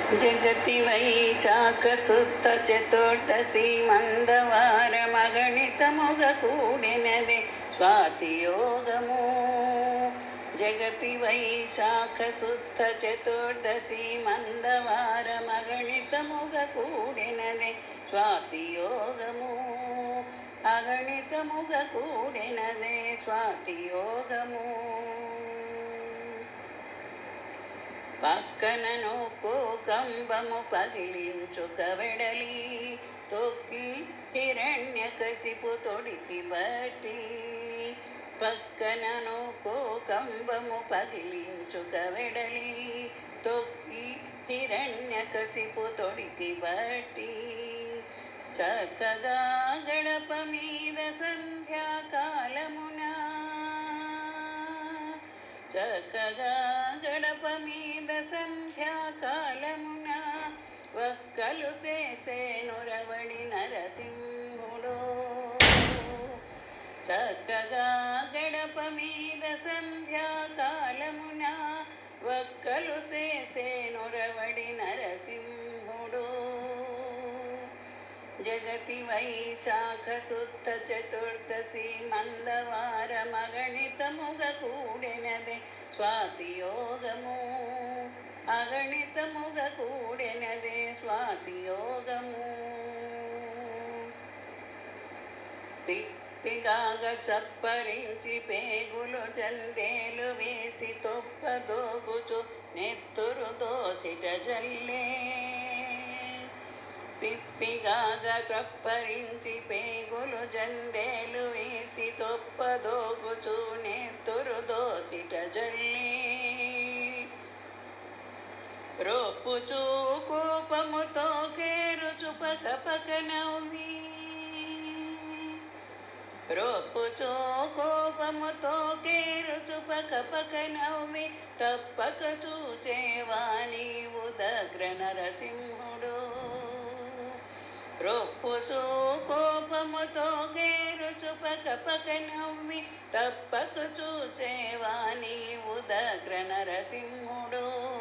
जगति वैशाख शुद्ध चतुर्दशी मंदवारमगणितमुग कूडिनदे स्वाति योगमु। जगति वैशाख शुद्ध चतुर्दशी मंदवारमगणितमुग कूडिनदे स्वाति योगमु। अगणितमुग कूडिनदे स्वाति योगमु। పక్కనను కోకంబము పగిలించు కవెడలి తొక్కి హిరణ్యకశిపు తొడికి బట్టి. పక్కనను కోకంబము పగిలించు కవెడలి తొక్కి హిరణ్యకశిపు తొడికి బట్టి. చక్కగా గడప మీద సంధ్యాకాలమున చక్కగా గడప మీద సంధ్యాకాలమున వక్కలు చేసేనురవడి నరసింహుడు. చక్కగా గడప మీద సంధ్యాకాలమున వక్కలు చేసేనురవడి నరసింహుడు. జగతి వైశాఖ శుద్ధ చతుర్దశి మందవారమగణితముగ కూడినదే స్వాతి యోగము. అగణితముగ కూడినదే స్వాతి యోగము. పిప్పిగాగ చప్పరించి పేగులు జందేలు వేసి తొప్ప దోగుచు నెత్తురు దోసిట జల్లే. పిప్పిగాగ చప్పరించి పేగులు జందేలు వేసి తొప్ప దోగుచు నెత్తురు దోసిట జల్లే. రోపుచూ కోపముతో కేరుచు పక పక నవ్వి. రోపుచూ కోపముతో కేరుచు పక పక నవ్వి తప్పక చూచేవా నీవు దగ్గర నరసింహుడు. రొప్పుచూ కోపముతో కేరుచు పక పక నవ్వి తప్పక చూచేవా నీవు దగ్గర నరసింహుడు.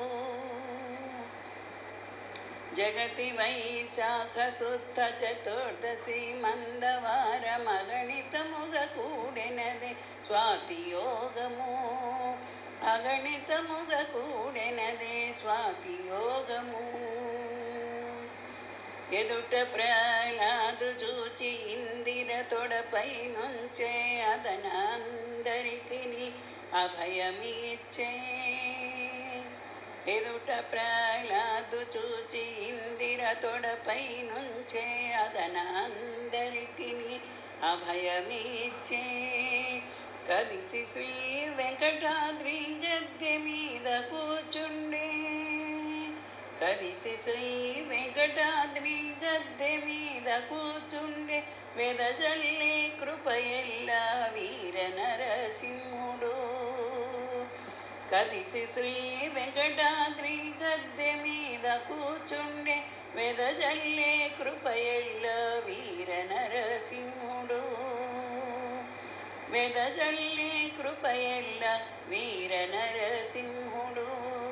జగతి వైశాఖ శుద్ధ చతుర్దశి మందవారమగణితముగ కూడినదే స్వాతి యోగము. అగణితముగ కూడినదే స్వాతి యోగము. ఎదుట ప్రహ్లాదు చూచి ఇందిర తొడపై నుంచే అదనందరికి అభయమిచ్చే. ఎదుట ప్రహ్లాదు చూచి ఇందిర తొడపై నుంచే అదనందరికి అభయమిచ్చే. కదిసి శ్రీ వెంకటాద్రి గద్దె మీద కూర్చుండే. కదిసి శ్రీ వెంకటాద్రి గద్దె మీద కూర్చుండే వెదజల్లే కృపయెల్ల వీర నరసింహుడు. కదిసి శ్రీ వెంకటాద్రి గద్దె మీద కూర్చుండే వెదజల్లే కృపయెల్ల వీర నరసింహుడు. వెదజల్లే కృపయెల్ల వీర నరసింహుడు.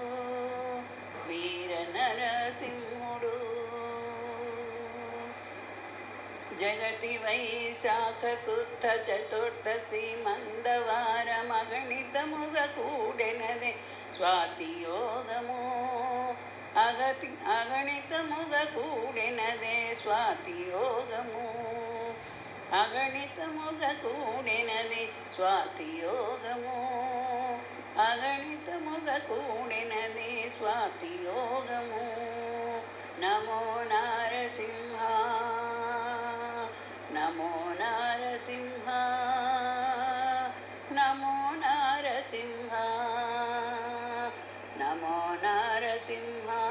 వీర నరసింహుడు. జగతి వైశాఖ శుద్ధ చతుర్దశి మందవారమగణితముగ కూడినదే స్వాతి యోగము. అగణితముగ కూడినదే స్వాతి యోగము. అగణితముగ కూడినదే స్వాతి యోగము. అగణితముగ కూడినదే స్వాతి యోగము. నమో నారసింహ నమో నారసింహ నమో నారసింహ నమో నారసింహ.